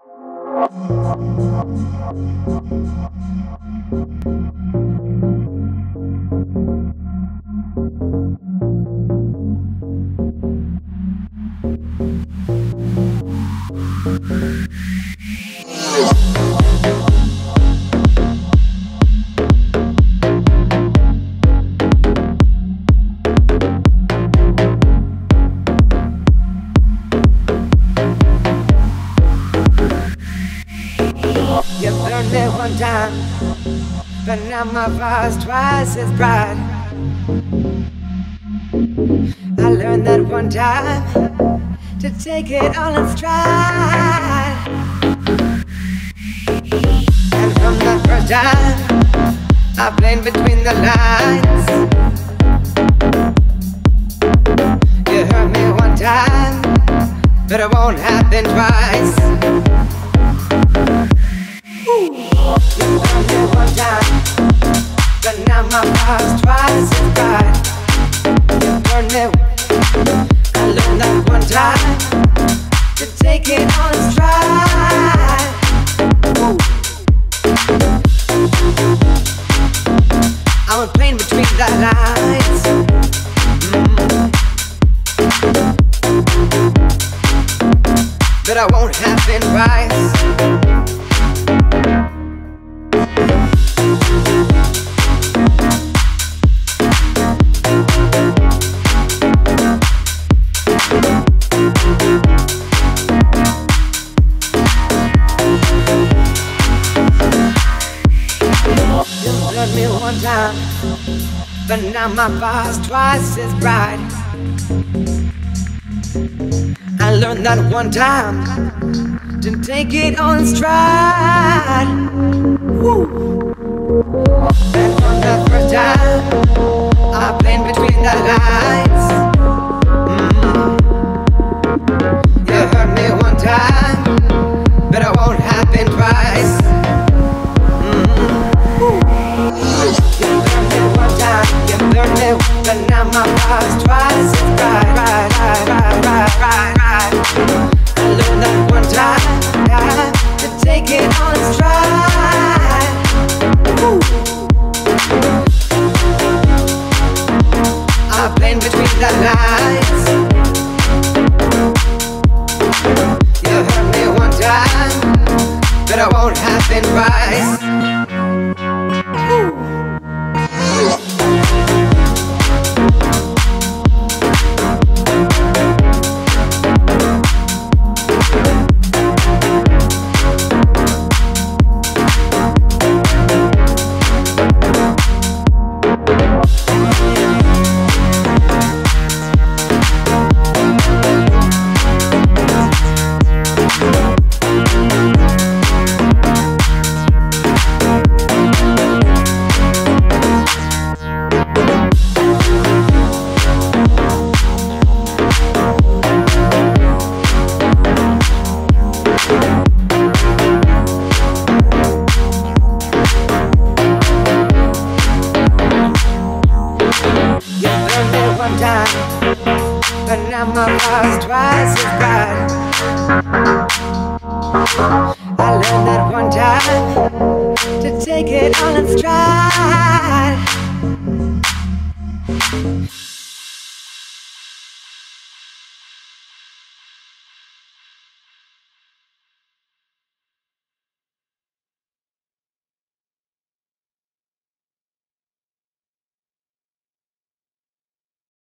You burned me one time, but now my fire's twice as bright. I learned that one time to take it all in stride. And from that first time, I played between the lines. You hurt me one time, but it won't happen twice. You burned me one time, but now my fire's twice as bright. You burned me, I learned that one time to take it on stride. I was playing between the lines. But I won't happen twice. Me one time, but now my fire's twice as bright. I learned that one time to take it on stride. And from the first time, I played between the lines.